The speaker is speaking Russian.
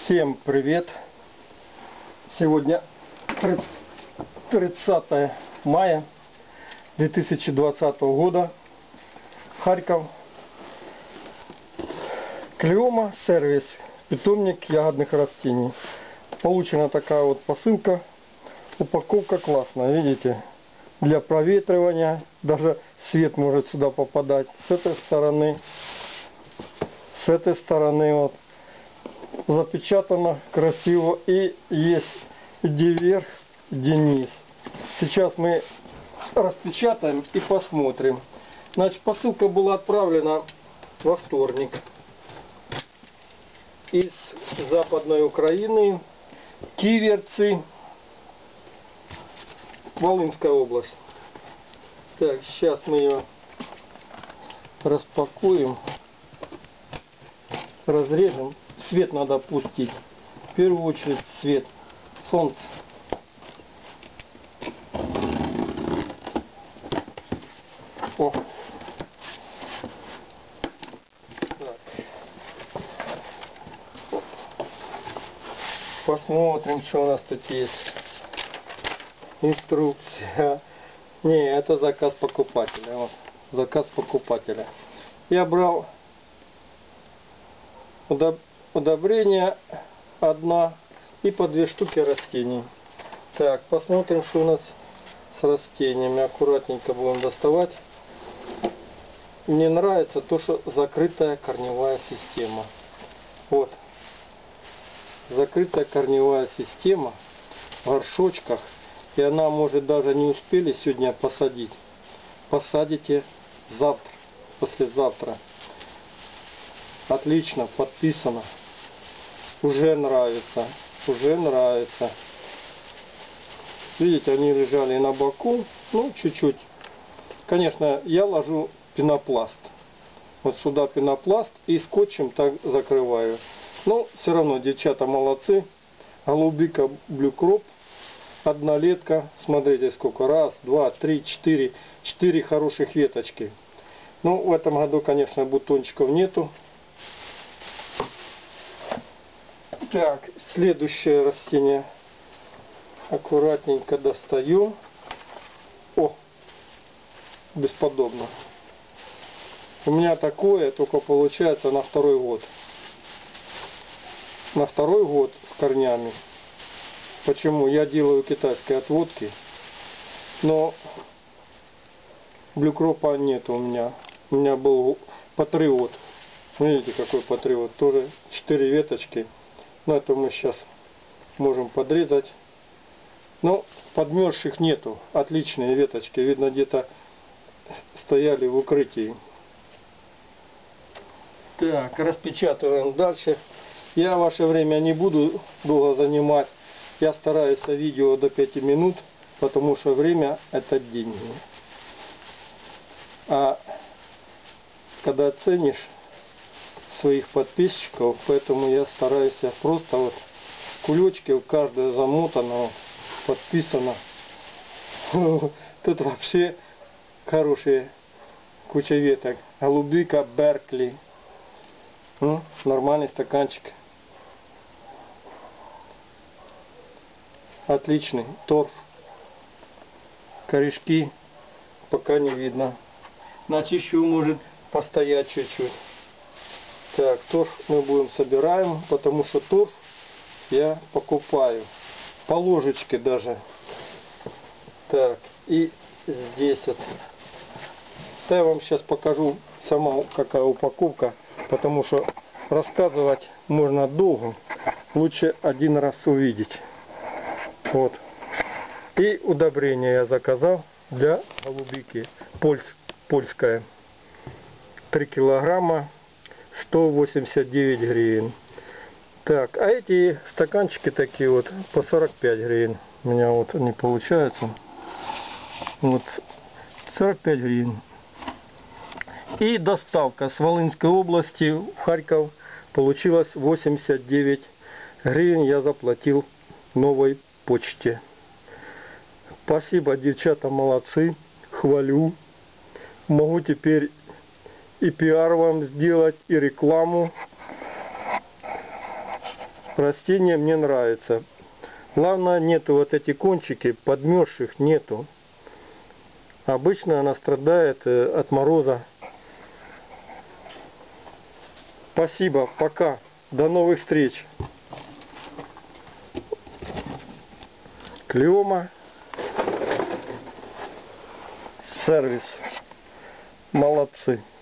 Всем привет! Сегодня 30 мая 2020 года. Харьков. Клеома сервис. Питомник ягодных растений. Получена такая вот посылка. Упаковка классная, видите? Для проветривания. Даже свет может сюда попадать. С этой стороны вот. Запечатано красиво, и есть где вверх, где низ. Сейчас мы распечатаем и посмотрим. Значит, посылка была отправлена во вторник из Западной Украины, Киверцы, Волынская область. Так, сейчас мы ее распакуем, разрежем. Свет надо пустить. В первую очередь свет. Солнце. О. Так. Посмотрим, что у нас тут есть. Инструкция. Не, это заказ покупателя. Вот. Заказ покупателя. Я брал удобрения 1 и по 2 штуки растений. Так, посмотрим, что у нас с растениями. Аккуратненько будем доставать. Мне нравится то, что закрытая корневая система. Вот. Закрытая корневая система в горшочках. И она может даже не успели сегодня посадить. Посадите завтра, послезавтра. Отлично, подписано. Уже нравится. Уже нравится. Видите, они лежали на боку. Ну, чуть-чуть. Конечно, я ложу пенопласт. Вот сюда пенопласт и скотчем так закрываю. Но все равно девчата молодцы. Голубика блюкроп. Однолетка. Смотрите сколько. 1, 2, 3, 4. 4 хороших веточки. Ну, в этом году, конечно, бутончиков нету. Так, следующее растение. Аккуратненько достаю. О, бесподобно. У меня такое только получается на 2-й год. На 2-й год с корнями. Почему? Я делаю китайские отводки. Но блюкропа нет у меня. У меня был патриот. Видите, какой патриот. Тоже 4 веточки. Но это мы сейчас можем подрезать. Но подмерзших нету. Отличные веточки. Видно, где-то стояли в укрытии. Так, распечатываем дальше. Я ваше время не буду долго занимать. Я стараюсь видео до 5 минут. Потому что время это деньги. А когда ценишь своих подписчиков, поэтому я стараюсь просто вот кулечки, каждая замотана, подписана. Тут вообще хорошие куча веток. Голубика, Беркли. Нормальный стаканчик. Отличный. Торф. Корешки пока не видно. Значит, еще может постоять чуть-чуть. Так, торф мы будем собираем, потому что торф я покупаю. По ложечке даже. Так, и здесь вот. Да, я вам сейчас покажу сама какая упаковка, потому что рассказывать можно долго. Лучше один раз увидеть. Вот. И удобрение я заказал для голубики. Польское. 3 килограмма. 189 гривен. Так, а эти стаканчики такие вот по 45 гривен. У меня вот не получается. Вот 45 гривен. И доставка с Волынской области в Харьков получилось 89 гривен. Я заплатил новой почте. Спасибо, девчата, молодцы. Хвалю. Могу теперь и пиар вам сделать, и рекламу. Растение мне нравится. Главное, нету вот эти кончики, подмерзших нету. Обычно она страдает от мороза. Спасибо, пока. До новых встреч. Клеома. Сервис. Молодцы.